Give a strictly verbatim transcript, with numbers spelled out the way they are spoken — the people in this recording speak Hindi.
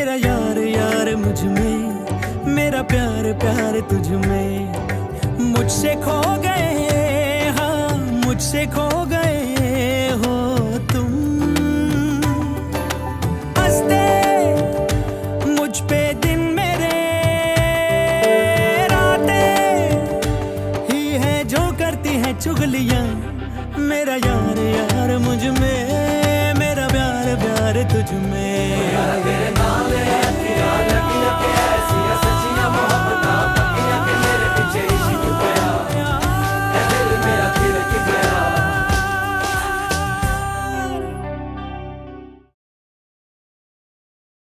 मेरा यार यार मुझ में, मेरा प्यार प्यार तुझ में। मुझसे खो गए, हाँ मुझसे खो गए हो तुम। हंसते मुझ पे दिन मेरे, रातें ही है जो करती हैं चुगलियां। मेरा यार यार मुझ में, मेरा प्यार प्यार तुझ में।